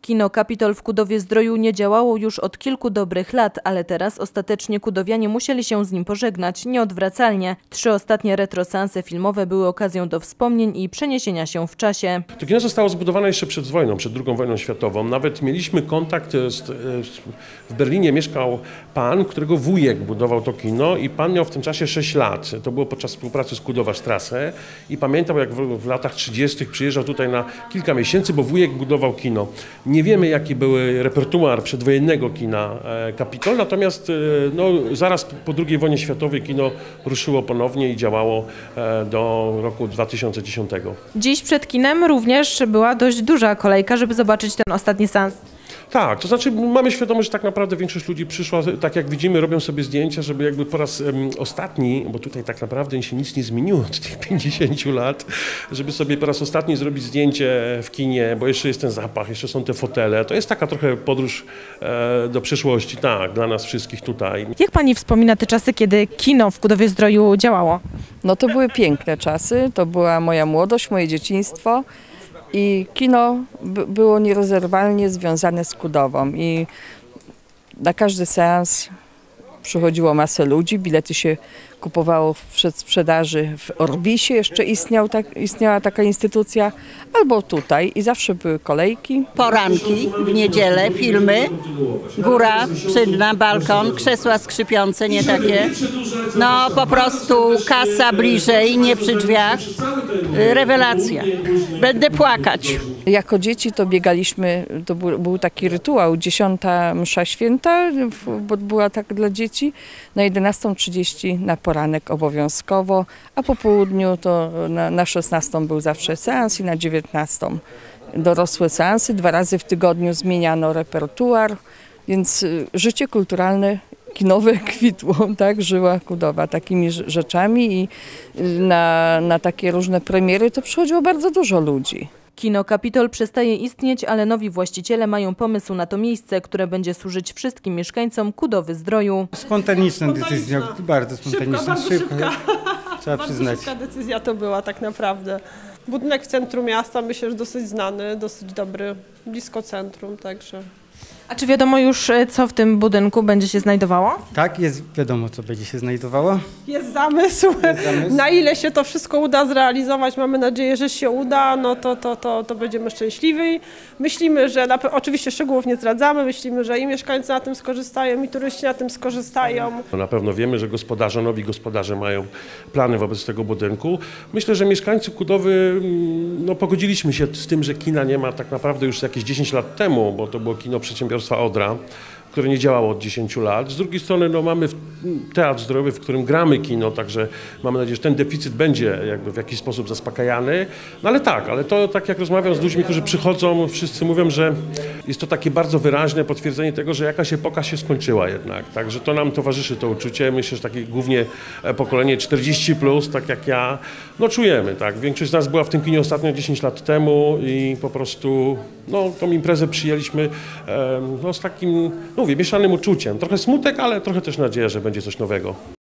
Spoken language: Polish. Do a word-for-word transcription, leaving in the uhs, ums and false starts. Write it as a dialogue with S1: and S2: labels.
S1: Kino Kapitol w Kudowie-Zdroju nie działało już od kilku dobrych lat, ale teraz ostatecznie kudowianie musieli się z nim pożegnać nieodwracalnie. Trzy ostatnie retroseanse filmowe były okazją do wspomnień i przeniesienia się w czasie.
S2: To kino zostało zbudowane jeszcze przed wojną, przed drugą wojną światową. Nawet mieliśmy kontakt, z, w Berlinie mieszkał pan, którego wujek budował to kino i pan miał w tym czasie sześć lat. To było podczas współpracy z Kudowa Strasse i pamiętam, jak w, w latach trzydziestych przyjeżdżał tutaj na kilka miesięcy, bo wujek budował kino. Nie wiemy, jaki był repertuar przedwojennego kina Kapitol, natomiast no, zaraz po drugiej wojnie światowej kino ruszyło ponownie i działało do roku dwa tysiące dziesiątego.
S1: Dziś przed kinem również była dość duża kolejka, żeby zobaczyć ten ostatni seans.
S2: Tak, to znaczy mamy świadomość, że tak naprawdę większość ludzi przyszła, tak jak widzimy, robią sobie zdjęcia, żeby jakby po raz um, ostatni, bo tutaj tak naprawdę się nic nie zmieniło od tych pięćdziesięciu lat, żeby sobie po raz ostatni zrobić zdjęcie w kinie, bo jeszcze jest ten zapach, jeszcze są te fotele. To jest taka trochę podróż e, do przyszłości, tak, dla nas wszystkich tutaj.
S1: Jak pani wspomina te czasy, kiedy kino w Kudowie-Zdroju działało?
S3: No to były piękne czasy, to była moja młodość, moje dzieciństwo. I kino było nierozerwalnie związane z Kudową i na każdy seans przychodziło masę ludzi, bilety się kupowało w przedsprzedaży w Orbisie, jeszcze istniał tak, istniała taka instytucja, albo tutaj i zawsze były kolejki.
S4: Poranki w niedzielę, filmy, góra, przydna, balkon, krzesła skrzypiące, nie takie. No po prostu kasa bliżej, nie przy drzwiach. Rewelacja. Będę płakać.
S3: Jako dzieci to biegaliśmy, to był, był taki rytuał, dziesiąta msza święta, bo była tak dla dzieci, na jedenastą trzydzieści na poranek obowiązkowo, a po południu to na, na szesnastą był zawsze seans i na dziewiętnastą dorosłe seansy. Dwa razy w tygodniu zmieniano repertuar, więc życie kulturalne kinowe kwitło, tak, żyła Kudowa takimi rzeczami i na, na takie różne premiery to przychodziło bardzo dużo ludzi.
S1: Kino Kapitol przestaje istnieć, ale nowi właściciele mają pomysł na to miejsce, które będzie służyć wszystkim mieszkańcom Kudowy-Zdroju.
S5: Spontaniczna decyzja, bardzo spontaniczna,
S6: szybka,
S5: szybka,
S6: bardzo szybka.
S5: trzeba
S6: Bardzo
S5: przyznać.
S6: szybka decyzja to była tak naprawdę. Budynek w centrum miasta, myślę, że dosyć znany, dosyć dobry, blisko centrum, także.
S1: A czy wiadomo już, co w tym budynku będzie się znajdowało?
S5: Tak, jest wiadomo, co będzie się znajdowało.
S6: Jest zamysł.
S5: Jest zamysł.
S6: Na ile się to wszystko uda zrealizować, mamy nadzieję, że się uda, no to, to, to, to będziemy szczęśliwi. Myślimy, że na, oczywiście szczegółów nie zdradzamy, myślimy, że i mieszkańcy na tym skorzystają, i turyści na tym skorzystają.
S2: Na pewno wiemy, że gospodarze, nowi gospodarze mają plany wobec tego budynku. Myślę, że mieszkańcy Kudowy, no pogodziliśmy się z tym, że kina nie ma tak naprawdę już jakieś dziesięć lat temu, bo to było kino przedsiębiorstwa Odra, które nie działało od dziesięciu lat. Z drugiej strony no, mamy teatr zdrojowy, w którym gramy kino, także mamy nadzieję, że ten deficyt będzie jakby w jakiś sposób zaspokajany. No ale tak, ale to tak jak rozmawiam z ludźmi, którzy przychodzą, wszyscy mówią, że jest to takie bardzo wyraźne potwierdzenie tego, że jakaś epoka się skończyła jednak. Także to nam towarzyszy to uczucie. Myślę, że takie głównie pokolenie czterdzieści plus, tak jak ja, no czujemy, tak. Większość z nas była w tym kinie ostatnio dziesięć lat temu i po prostu no, tą imprezę przyjęliśmy no, z takim, no mówię, mieszanym uczuciem. Trochę smutek, ale trochę też nadzieja, że będzie coś nowego.